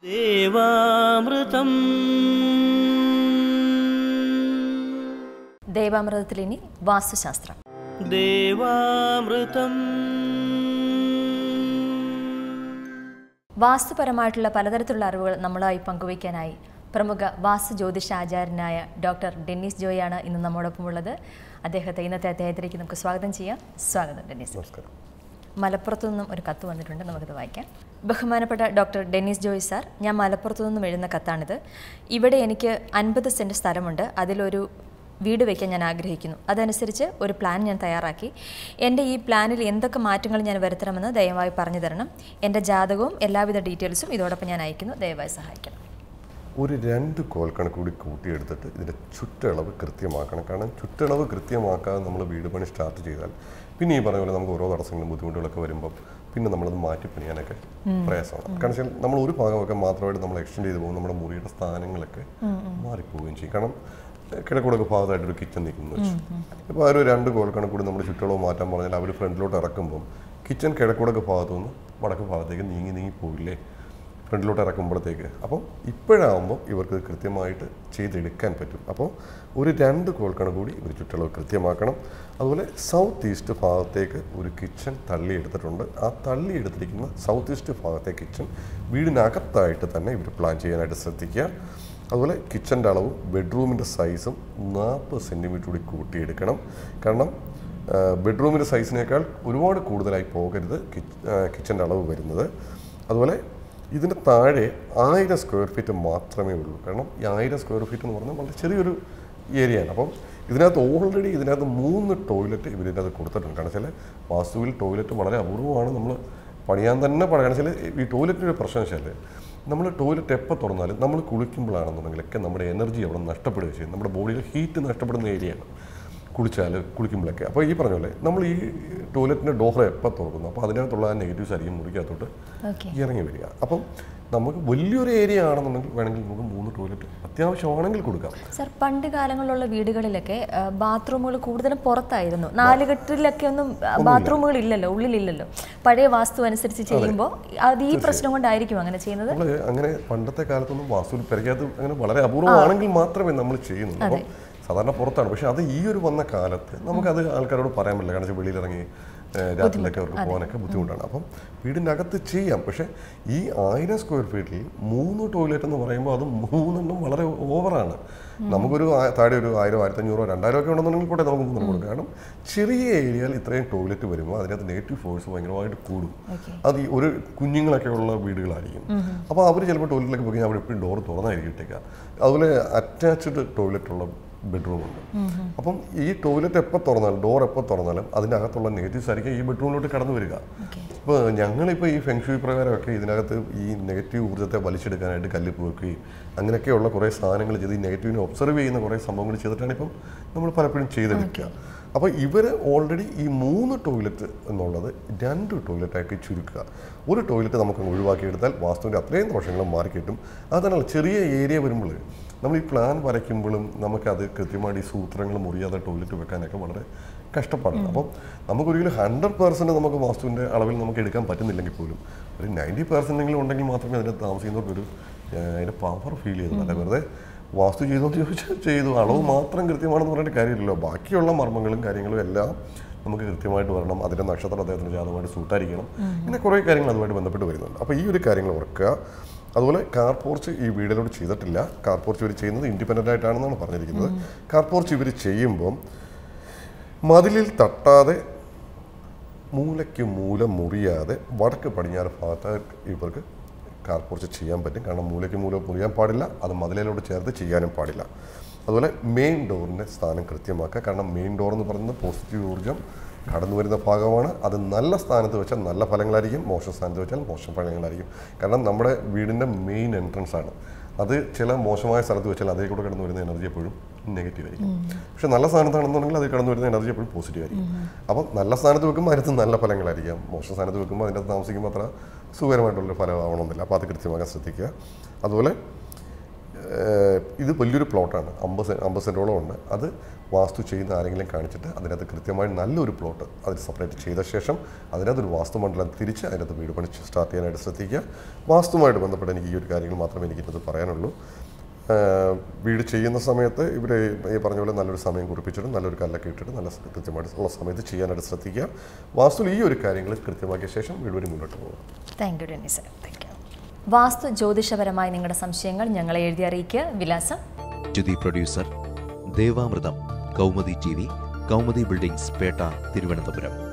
ദേവാമൃതം. ദേവാമൃതത്തിൽ ഇനി വാസ്തുശാസ്ത്രം. ദേവാമൃതം. വാസ്തുപരമായിട്ടുള്ള പലതരത്തിലുള്ള അറിവുകൾ നമ്മളുമായി പങ്കുവയ്ക്കാനായി പ്രമുഖ വാസ്തു ജ്യോതിഷാചാര്യനായ ഡോക്ടർ ഡെന്നിസ് ജോയാണ് ഇന്ന് നമ്മോടൊപ്പം ഉള്ളത്. ഇന്നത്തെ അദ്ദേഹത്തിലേക്ക് നമുക്ക് സ്വാഗതം ചെയ്യാം. സ്വാഗതം ഡെന്നിസ്. നമസ്കാരം. മലപ്പുറത്തു നിന്നും ഒരു കത്ത് വന്നിട്ടുണ്ട്, നമുക്കത് വായിക്കാം. ബഹുമാനപ്പെട്ട ഡോക്ടർ ഡെന്നിസ് ജോയ് സാർ, ഞാൻ മലപ്പുറത്തു നിന്നും എഴുതുന്ന കത്താണിത്. ഇവിടെ എനിക്ക് 50 സെൻറ്റ് സ്ഥലമുണ്ട്. അതിലൊരു വീട് വയ്ക്കാൻ ഞാൻ ആഗ്രഹിക്കുന്നു. അതനുസരിച്ച് ഒരു പ്ലാൻ ഞാൻ തയ്യാറാക്കി. എൻ്റെ ഈ പ്ലാനിൽ എന്തൊക്കെ മാറ്റങ്ങൾ ഞാൻ വരുത്തണമെന്ന് ദയവായി പറഞ്ഞു തരണം. എൻ്റെ ജാതകവും എല്ലാവിധ ഡീറ്റെയിൽസും ഇതോടൊപ്പം ഞാൻ അയക്കുന്നു. ദയവായി സഹായിക്കണം. ഒരു 2 കോൽക്കണക്ക് കൂടി കൂട്ടിയെടുത്തിട്ട് ഇതിൻ്റെ ചുറ്റളവ് കൃത്യമാക്കണം. കാരണം ചുറ്റളവ് കൃത്യമാക്കാതെ നമ്മൾ വീട് പണി സ്റ്റാർട്ട് ചെയ്താൽ പിന്നെ ഈ പറഞ്ഞ പോലെ നമുക്ക് ഓരോ തടസ്സങ്ങളും ബുദ്ധിമുട്ടുകളൊക്കെ വരുമ്പം പിന്നെ നമ്മളത് മാറ്റി പണിയാനൊക്കെ പ്രയാസമാണ്. കാരണം വെച്ചാൽ നമ്മൾ ഒരു ഭാഗമൊക്കെ മാത്രമായിട്ട് നമ്മൾ എക്സ്റ്റെൻഡ് ചെയ്ത് പോകും, നമ്മുടെ മുറിയുടെ സ്ഥാനങ്ങളൊക്കെ മാറിപ്പോവുകയും ചെയ്യും. കാരണം കിഴക്കുടക്ക് ഭാഗത്തായിട്ടൊരു കിച്ചൺ നിൽക്കുന്നു വെച്ചു. ഇപ്പോൾ ഒരു 2 കോൽക്കണക്ക് കൂടി നമ്മൾ ചുറ്റളവ് മാറ്റാൻ പറഞ്ഞാൽ അവർ ഫ്രണ്ടിലോട്ട് ഇറക്കുമ്പം കിച്ചൺ കിഴക്കുടക്ക് ഭാഗത്തു നിന്ന് വടക്ക് ഭാഗത്തേക്ക് നീങ്ങി പോയില്ലേ ഫ്രണ്ടിലോട്ട് ഇറക്കുമ്പോഴത്തേക്ക്. അപ്പം ഇപ്പോഴാകുമ്പോൾ ഇവർക്ക് കൃത്യമായിട്ട് ചെയ്തെടുക്കാൻ പറ്റും. അപ്പോൾ ഒരു 2 കോൽക്കണക്ക് കൂടി ഇവർ ചുറ്റളവ് കൃത്യമാക്കണം. അതുപോലെ സൗത്ത് ഈസ്റ്റ് ഭാഗത്തേക്ക് ഒരു കിച്ചൺ തള്ളിയെടുത്തിട്ടുണ്ട്. ആ തള്ളിയെടുത്തിരിക്കുന്ന സൗത്ത് ഈസ്റ്റ് ഭാഗത്തെ കിച്ചൺ വീടിനകത്തായിട്ട് തന്നെ ഇവർ പ്ലാൻ ചെയ്യാനായിട്ട് ശ്രദ്ധിക്കുക. അതുപോലെ കിച്ചൻ്റെ അളവും ബെഡ്റൂമിൻ്റെ സൈസും 40 സെൻറ്റിമീറ്റർ കൂടി കൂട്ടിയെടുക്കണം. കാരണം ബെഡ്റൂമിൻ്റെ സൈസിനേക്കാൾ ഒരുപാട് കൂടുതലായി പോകരുത് കിച്ചൻ്റെ അളവ് വരുന്നത്. അതുപോലെ ഇതിൻ്റെ താഴെ 1000 സ്ക്വയർ ഫീറ്റ് മാത്രമേ ഉള്ളൂ. കാരണം ഈ 1000 സ്ക്വയർ ഫീറ്റ് എന്ന് പറഞ്ഞാൽ വളരെ ചെറിയൊരു ഏരിയയാണ്. അപ്പം ഇതിനകത്ത് ഓൾറെഡി 3 ടോയ്ലറ്റ് ഇവരിതിനകത്ത് കൊടുത്തിട്ടുണ്ട്. കാരണം വെച്ചാൽ വാസ്തുവിൽ ടോയ്ലറ്റ് വളരെ അപൂർവമാണ്. നമ്മൾ പണിയാൻ തന്നെ കാരണം വെച്ചാൽ ഈ ടോയ്ലറ്റിൻ്റെ പ്രശ്നം വെച്ചാൽ നമ്മൾ ടോയ്ലറ്റ് എപ്പോൾ തുറന്നാലും നമ്മൾ കുളിക്കുമ്പോഴാണെന്നുണ്ടെങ്കിലൊക്കെ നമ്മുടെ എനർജി അവിടെ നഷ്ടപ്പെടുകയും ചെയ്യും. നമ്മുടെ ബോഡിയിൽ ഹീറ്റ് നഷ്ടപ്പെടുന്ന ഏരിയയാണ് കുളിക്കുമ്പോഴൊക്കെ. അപ്പോൾ ഈ പറഞ്ഞ പോലെ നമ്മൾ ഈ ടോയ്ലറ്റിൻ്റെ ഡോർ എപ്പോൾ തുറക്കുന്നു അപ്പോൾ അതിനകത്തുള്ള ആ നെഗറ്റീവ്സ് ആയിരിക്കും മുറിക്കകത്തോട്ട് ഇറങ്ങി വരിക. അപ്പം നമുക്ക് വലിയൊരു ഏരിയ ആണെന്നുണ്ടെങ്കിൽ വേണമെങ്കിൽ നമുക്ക് 3 ടോയ്ലറ്റ് അത്യാവശ്യമാണെങ്കിൽ കൊടുക്കാം. സർ, പണ്ട് കാലങ്ങളിലുള്ള വീടുകളിലൊക്കെ ബാത്റൂമുകൾ കൂടുതലും പുറത്തായിരുന്നു. 4 കെട്ടിലൊക്കെ ഒന്നും ബാത്റൂമുകൾ ഇല്ലല്ലോ, ഉള്ളിലില്ലല്ലോ. പഴയ വാസ്തു അനുസരിച്ച് ചെയ്യുമ്പോൾ അത് ഈ പ്രശ്നം കൊണ്ടായിരിക്കും അങ്ങനെ ചെയ്യുന്നത്. നമ്മൾ അങ്ങനെ പണ്ടത്തെ കാലത്തൊന്നും വാസ്തു പെരയ്ക്കകത്ത് അങ്ങനെ വളരെ അപൂർവമാണെങ്കിൽ മാത്രമേ നമ്മൾ ചെയ്യുന്നുള്ളൂ. അപ്പം സാധാരണ പുറത്താണ്. പക്ഷേ അത് ഈ ഒരു വന്ന കാലത്ത് നമുക്കത് ആൾക്കാരോട് പറയാൻ പറ്റില്ല. കാരണം വെളിയിലിറങ്ങി രാത്രിയിലൊക്കെ അവർക്ക് പോകാനൊക്കെ ബുദ്ധിമുട്ടാണ്. അപ്പം വീടിൻ്റെ അകത്ത് ചെയ്യാം. പക്ഷേ ഈ 1000 സ്ക്വയർ ഫീറ്റിൽ 3 ടോയ്ലറ്റ് എന്ന് പറയുമ്പോൾ അത് 3 വളരെ ഓവറാണ്. നമുക്കൊരു താഴെ ഒരു 1000, 1500, 2000 ഒക്കെ ഉണ്ടെന്നുണ്ടെങ്കിൽ കൂടെ നമുക്ക് 3 കൊടുക്കാം. കാരണം ചെറിയ ഏരിയയിൽ ഇത്രയും ടോയ്ലറ്റ് വരുമ്പോൾ അതിനകത്ത് നെഗറ്റീവ് ഫോഴ്സ് ഭയങ്കരമായിട്ട് കൂടും. അത് ഈ ഒരു കുഞ്ഞുങ്ങളൊക്കെ ഉള്ള വീടുകളായിരിക്കും. അപ്പോൾ അവർ ചിലപ്പോൾ ടോയ്ലറ്റിലൊക്കെ പോയി അവിടെ എപ്പോഴും ഡോർ തുറന്നായിരിക്കും ഇട്ടേക്കുക. അതുപോലെ അറ്റാച്ച്ഡ് ടോയ്ലറ്റ് ഉള്ള ബെഡ്റൂമുണ്ട്. അപ്പം ഈ ടോയ്ലറ്റ് എപ്പോൾ തുറന്നാലും ഡോർ എപ്പോൾ തുറന്നാലും അതിൻ്റെ അകത്തുള്ള നെഗറ്റീവ്സ് ആയിരിക്കും ഈ ബെഡ്റൂമിലോട്ട് കടന്നു വരിക. ഇപ്പോൾ ഞങ്ങളിപ്പോൾ ഈ ഫെങ്ഷുയി പ്രകാരമൊക്കെ ഇതിനകത്ത് ഈ നെഗറ്റീവ് ഊർജ്ജത്തെ വലിച്ചെടുക്കാനായിട്ട് കല്ല് വെക്കുകയും അങ്ങനെയൊക്കെയുള്ള കുറേ സാധനങ്ങൾ ചെയ്ത് ഈ നെഗറ്റീവിനെ ഒബ്സർവ് ചെയ്യുന്ന കുറേ സംഭവങ്ങൾ ചെയ്തിട്ടാണ് ഇപ്പം നമ്മൾ പലപ്പോഴും ചെയ്തെടുക്കുക. അപ്പോൾ ഇവർ ഓൾറെഡി ഈ 3 ടോയ്ലറ്റ് എന്നുള്ളത് 2 ടോയ്ലറ്റാക്കി ചുരുക്കുക. ഒരു ടോയ്ലറ്റ് നമുക്ക് ഒഴിവാക്കിയെടുത്താൽ വാസ്തുവിൻ്റെ അത്രയും ദോഷങ്ങളും മാറിക്കിട്ടും. അതല്ല ചെറിയ ഏരിയ വരുമ്പോൾ നമ്മൾ ഈ പ്ലാൻ വരയ്ക്കുമ്പോഴും നമുക്കത് കൃത്യമായിട്ട് ഈ സൂത്രങ്ങൾ മുറിയാതെ ടോയ്ലറ്റ് വെക്കാനൊക്കെ വളരെ കഷ്ടപ്പാടാണ്. അപ്പം നമുക്കൊരിക്കലും 100% നമുക്ക് വാസ്തുവിൻ്റെ അളവിൽ നമുക്ക് എടുക്കാൻ പറ്റുന്നില്ലെങ്കിൽ പോലും ഒരു 90% ഉണ്ടെങ്കിൽ മാത്രമേ അതിനകത്ത് താമസിക്കുന്നവർക്കൊരു അതിൻ്റെ പവർ ഫീൽ ചെയ്തു. അല്ല വെറുതെ വാസ്തു ചെയ്തോന്ന് ചോദിച്ചാൽ ചെയ്തു, അളവ് മാത്രം കൃത്യമാണെന്ന് പറഞ്ഞിട്ട് കാര്യമില്ലല്ലോ. ബാക്കിയുള്ള മർമ്മങ്ങളും കാര്യങ്ങളും എല്ലാം നമുക്ക് കൃത്യമായിട്ട് വരണം. അതിൻ്റെ നക്ഷത്രം അദ്ദേഹത്തിൻ്റെ ജാതകമായിട്ട് സൂട്ടായിരിക്കണം. ഇങ്ങനെ കുറേ കാര്യങ്ങൾ അതുമായിട്ട് ബന്ധപ്പെട്ട് വരുന്നുണ്ട്. അപ്പോൾ ഈ ഒരു കാര്യങ്ങൾ ഓർക്കുക. അതുപോലെ കാർ പോർച്ച് ഈ വീടിലോട്ട് ചെയ്തിട്ടില്ല. കാർ പോർച്ച് ഇവർ ചെയ്യുന്നത് ഇൻഡിപെൻഡൻ്റ് ആയിട്ടാണെന്നാണ് പറഞ്ഞിരിക്കുന്നത്. കാർ പോർച്ച് ഇവർ ചെയ്യുമ്പം മതിലിൽ തട്ടാതെ മൂലയ്ക്ക് മൂല മുറിയാതെ വടക്ക് പടിഞ്ഞാറ് ഭാഗത്ത് ഇവർക്ക് കാർ പോർച്ച് ചെയ്യാൻ പറ്റും. കാരണം മൂലയ്ക്ക് മൂല മുറിയാൻ പാടില്ല, അത് മതിലിലോട്ട് ചേർത്ത് ചെയ്യാനും പാടില്ല. അതുപോലെ മെയിൻ ഡോറിൻ്റെ സ്ഥാനം കൃത്യമാക്കുക. കാരണം മെയിൻ ഡോർ എന്ന് പറയുന്നത് പോസിറ്റീവ് ഊർജ്ജം കടന്നു വരുന്ന ഭാഗമാണ്. അത് നല്ല സ്ഥാനത്ത് വെച്ചാൽ നല്ല ഫലങ്ങളായിരിക്കും, മോശം സ്ഥാനത്ത് വെച്ചാൽ മോശം ഫലങ്ങളായിരിക്കും. കാരണം നമ്മുടെ വീടിൻ്റെ മെയിൻ എൻട്രൻസ് ആണ്. അത് ചില മോശമായ സ്ഥലത്ത് വെച്ചാൽ അതേ കൂടെ കടന്നു വരുന്ന എനർജി എപ്പോഴും നെഗറ്റീവ് ആയിരിക്കും. പക്ഷെ നല്ല സ്ഥാനത്താണെന്നുണ്ടെങ്കിൽ അതിൽ കടന്നു വരുന്ന എനർജി എപ്പോഴും പോസിറ്റീവ് ആയിരിക്കും. അപ്പം നല്ല സ്ഥാനത്ത് വെക്കുമ്പോൾ അതിനകത്ത് നല്ല ഫലങ്ങളായിരിക്കാം, മോശം സ്ഥാനത്ത് വെക്കുമ്പോൾ അതിൻ്റെ അകത്ത് താമസിക്കുമ്പോൾ അത്ര സുഖകരമായിട്ടുള്ളൊരു ഫലമാവണമെന്നില്ല. അപ്പോൾ അത് കൃത്യമാക്കാൻ ശ്രദ്ധിക്കുക. അതുപോലെ ഇത് വലിയൊരു പ്ലോട്ടാണ്, 50 സെൻറ്റോളം ഉണ്ട്. അത് വാസ്തു ചെയ്യുന്ന ആരെങ്കിലും കാണിച്ചിട്ട് അതിനകത്ത് കൃത്യമായി നല്ലൊരു പ്ലോട്ട് അതിൽ സെപ്പറേറ്റ് ചെയ്ത ശേഷം അതിനകത്തൊരു വാസ്തുമണ്ഡലം തിരിച്ച് അതിനകത്ത് വീട് പണി സ്റ്റാർട്ട് ചെയ്യാനായിട്ട് ശ്രദ്ധിക്കുക. വാസ്തുവുമായിട്ട് ബന്ധപ്പെട്ട് എനിക്ക് ഈ ഒരു കാര്യങ്ങൾ മാത്രമേ എനിക്കിത് പറയാനുള്ളൂ. വീട് ചെയ്യുന്ന സമയത്ത് ഇവിടെ ഈ പറഞ്ഞ പോലെ നല്ലൊരു സമയം കുറിപ്പിച്ചിട്ട് നല്ലൊരു കല്ലൊക്കെ ഇട്ടിട്ട് നല്ല കൃത്യമായിട്ടുള്ള സമയത്ത് ചെയ്യാനായിട്ട് ശ്രദ്ധിക്കുക. വാസ്തുവിൽ ഈ ഒരു കാര്യങ്ങൾ കൃത്യമാക്കിയ ശേഷം വീട് വഴി മുന്നോട്ട് പോകുക. Thank you Dennis sir. Thank you. വാസ്തു ജ്യോതിഷപരമായ നിങ്ങളുടെ സംശയങ്ങൾ ഞങ്ങളെ എഴുതി അറിയിക്കുക. വിലാസം: producer Devamritham, Kaumudi TV, Kaumudi buildings, Pettah, Thiruvananthapuram.